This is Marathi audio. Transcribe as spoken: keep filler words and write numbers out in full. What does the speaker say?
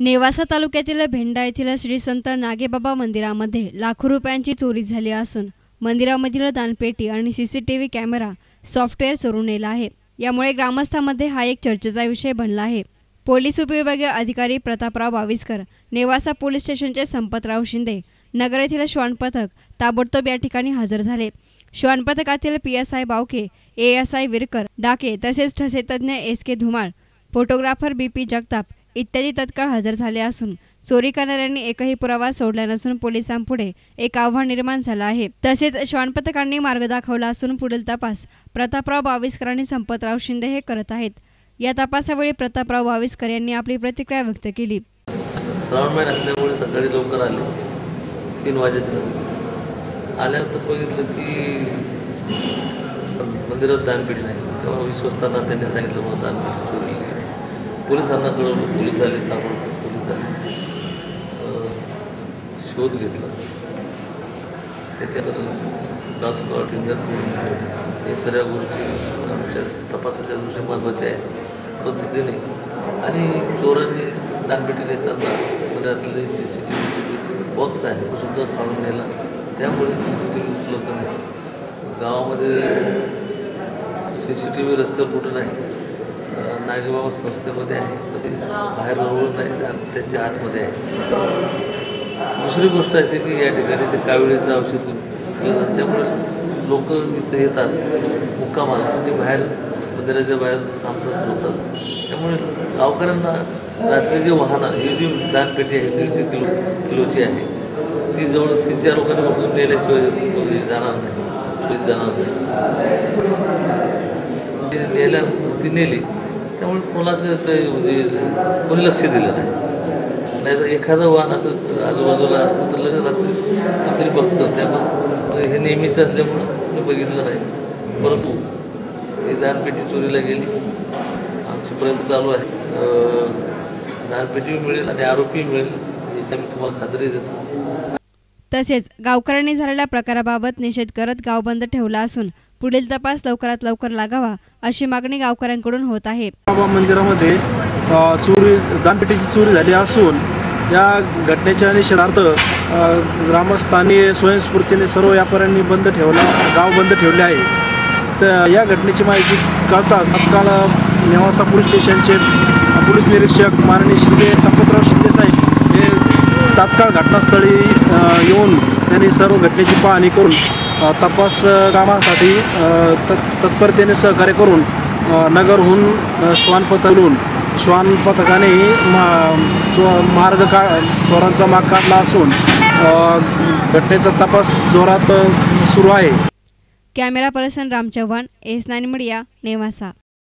नेवासा तालुक्यातील भेंडा येथील श्री संत नागेबाबा मंदिरामध्ये लाखो रुपयांची चोरी झाली असून मंदिरामधील दानपेटी आणि सीसीटीव्ही कॅमेरा सॉफ्टवेअर चोरून नेला आहे। यामुळे ग्रामस्थांमध्ये हा एक चर्चेचा विषय बनला आहे। पोलीस उपविभागीय अधिकारी प्रतापराव बाविस्कर, नेवासा पोलीस स्टेशनचे संपतराव शिंदे, नगर येथील श्वान पथक ताबडतोब या ठिकाणी हजर झाले। श्वान पथकातील P S I Bavke, A S I Virkar, डाके तसेच ठसे तज्ञ S K Dhumal, photographer B P Jagtap इत्यादी तत्काळ हजर झाले असून चोरी करणाऱ्यांनी एकही पुरावा सोडला नसून पोलिसांपुढे एक आव्हान निर्माण झालं आहे। तसेच श्वान पथकांनी मार्ग दाखवला असून पुढील तपास प्रतापराव बाविस्कर आणि संपतराव शिंदे हे करत आहेत। या तपासावेळी प्रतापराव बाविस्कर यांनी आपली प्रतिक्रिया व्यक्त केली। श्रावण महिना असल्यामुळे सकाळी लवकर आले, तीन वाजेच्या आल्यानंतर बघितलं की मंदिरात दानपेटी नाही। तेव्हा विश्वस्तांना त्यांनी सांगितलं मग दानपेटी चोरी। पोलिसांना कळवलं, पोलीस आले, ताबडतोब पोलीस आले, शोध घेतला। त्याच्यात गावस्कर फिंगरप्रिंट हे सगळ्या गोष्टी आमच्या तपासाच्या दृष्टीने महत्त्वाच्या आहे। पद्धतीने आणि चोरांनी दानपेटी नेताना मंदिरातले C C T V box आहे तो सुद्धा काढून नेला। त्यामुळे सी सी टी व्ही उपलब्ध नाही गावामध्ये। सी सी टी व्ही रस्त्यावर कुठं नाही, नागेबाबा संस्थेमध्ये आहे, बाहेर रोड नाही, त्याच्या आतमध्ये आहे। दुसरी गोष्ट अशी की या ठिकाणी ते काविळीचं औषध केलं, त्यामुळे लोक इथं येतात मुक्कामाला आणि बाहेर मंदिराच्या बाहेर थांबतात होतात। त्यामुळे गावकऱ्यांना रात्री जे वाहन ही जी दानपेटी आहे दीडशे किलो किलोची आहे ती जवळ तीन चार लोकांनी बघून नेल्याशिवाय जाणार नाही, जाणार नाही नेल्या ती नेली। त्यामुळे कोणाचं काही म्हणजे कोणी लक्ष दिलं नाही। नाही तर एखादं वाहन असं आजूबाजूला असतं तर लगेच रात्री कुठेतरी बघतं, त्यामुळे हे नेहमीचं असल्यामुळं कोणी बघितलं नाही। परंतु ही दानपेटी चोरीला गेली, आमची प्रयत्न चालू आहे। दानपेटी मिळेल आणि आरोपी मिळेल याची मी तुम्हाला खात्री देतो। तसेच गावकऱ्यांनी झालेल्या प्रकाराबाबत निषेध करत गाव बंद ठेवला असून पुढील तपास लवकरात लवकर लागावा अशी मागणी गावकऱ्यांकडून होत आहे। बाबा मंदिरामध्ये चोरी दानपेटीची चोरी झाली असून या घटनेच्या निषेधार्थ ग्रामस्थांनी स्वयंस्फूर्तीने सर्व व्यापाऱ्यांनी बंद ठेवला गाव बंद ठेवले आहे। तर या घटनेची माहिती कळताच तत्काळ नेवासा पोलीस स्टेशनचे पोलीस निरीक्षक माननीय शिंदे संपतराव शिंदे साहेब हे तात्काळ घटनास्थळी येऊन त्यांनी सर्व घटनेची पाहणी करून तपास कामासाठी तत्परतेने सहकार्य करून नगरहून श्वान पथकावरून श्वान पथकानेही मार्ग का चोरांचा माग काढला असून घटनेचा तपास जोरात सुरू आहे। Camera person Ram Chavan, S nine media, Nevasa.